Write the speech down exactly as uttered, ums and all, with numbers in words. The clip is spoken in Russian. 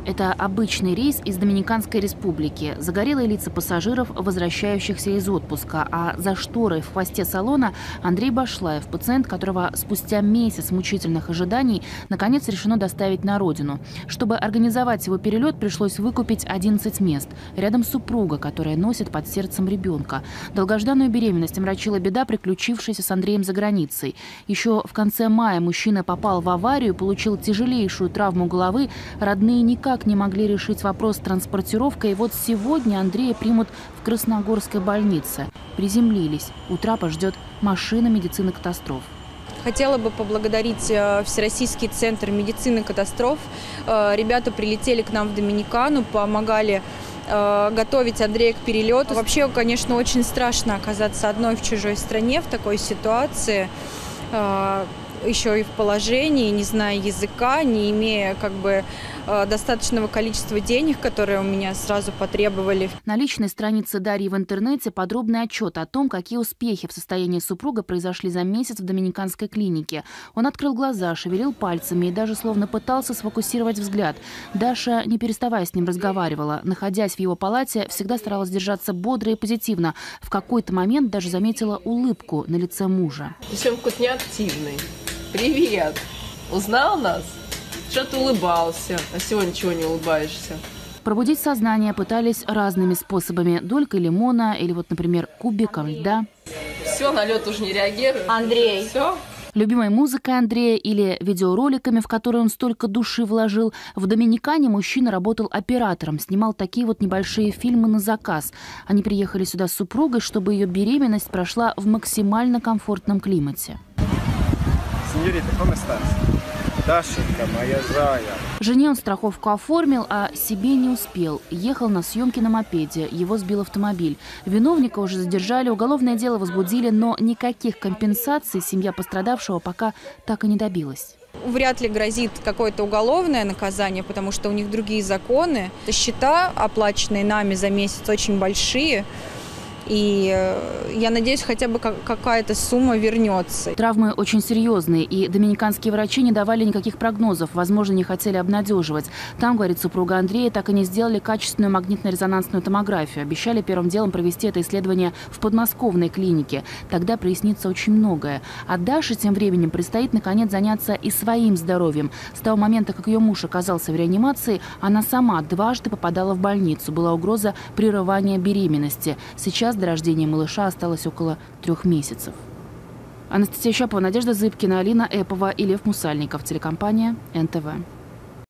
Это обычный рейс из Доминиканской республики. Загорелые лица пассажиров, возвращающихся из отпуска. А за шторой в хвосте салона Андрей Башлаев, пациент, которого спустя месяц мучительных ожиданий наконец решено доставить на родину. Чтобы организовать его перелет, пришлось выкупить одиннадцать мест. Рядом супруга, которая носит под сердцем ребенка. Долгожданную беременность омрачила беда, приключившаяся с Андреем за границей. Еще в конце мая мужчина попал в аварию, получил тяжелейшую травму головы. Родные никак не могли решить вопрос с транспортировкой. И вот сегодня Андрея примут в Красногорской больнице. Приземлились. У трапа ждет машина медицины катастроф. Хотела бы поблагодарить Всероссийский центр медицины катастроф. Ребята прилетели к нам в Доминикану, помогали готовить Андрея к перелету. Вообще, конечно, очень страшно оказаться одной в чужой стране в такой ситуации. Еще и в положении, не зная языка, не имея как бы достаточного количества денег, которые у меня сразу потребовали. На личной странице Дарьи в интернете подробный отчет о том, какие успехи в состоянии супруга произошли за месяц в доминиканской клинике. Он открыл глаза, шевелил пальцами и даже словно пытался сфокусировать взгляд. Даша, не переставая с ним, разговаривала. Находясь в его палате, всегда старалась держаться бодро и позитивно. В какой-то момент даже заметила улыбку на лице мужа. Сегодня какой-то неактивный. Привет! Узнал нас? Что ты улыбался, а сегодня чего не улыбаешься? Пробудить сознание пытались разными способами. Долькой лимона или вот, например, кубиком льда. Все, на лед уже не реагирует. Андрей. Все? Любимой музыкой Андрея или видеороликами, в которые он столько души вложил. В Доминикане мужчина работал оператором, снимал такие вот небольшие фильмы на заказ. Они приехали сюда с супругой, чтобы ее беременность прошла в максимально комфортном климате. Сеньорита, ¿cómo estás? Дашенька, моя зая. Жене он страховку оформил, а себе не успел. Ехал на съемки на мопеде. Его сбил автомобиль. Виновника уже задержали, уголовное дело возбудили, но никаких компенсаций семья пострадавшего пока так и не добилась. Вряд ли грозит какое-то уголовное наказание, потому что у них другие законы. Счета, оплаченные нами за месяц, очень большие. И я надеюсь, хотя бы какая-то сумма вернется. Травмы очень серьезные, и доминиканские врачи не давали никаких прогнозов, возможно, не хотели обнадеживать. Там, говорит супруга Андрея, так и не сделали качественную магнитно-резонансную томографию. Обещали первым делом провести это исследование в подмосковной клинике. Тогда прояснится очень многое. А Даше тем временем предстоит, наконец, заняться и своим здоровьем. С того момента, как ее муж оказался в реанимации, она сама дважды попадала в больницу. Была угроза прерывания беременности. Сейчас до рождения малыша осталось около трех месяцев. Анастасия Щапова, Надежда Зыбкина, Алина Эпова и Лев Мусальников. Телекомпания эн тэ вэ.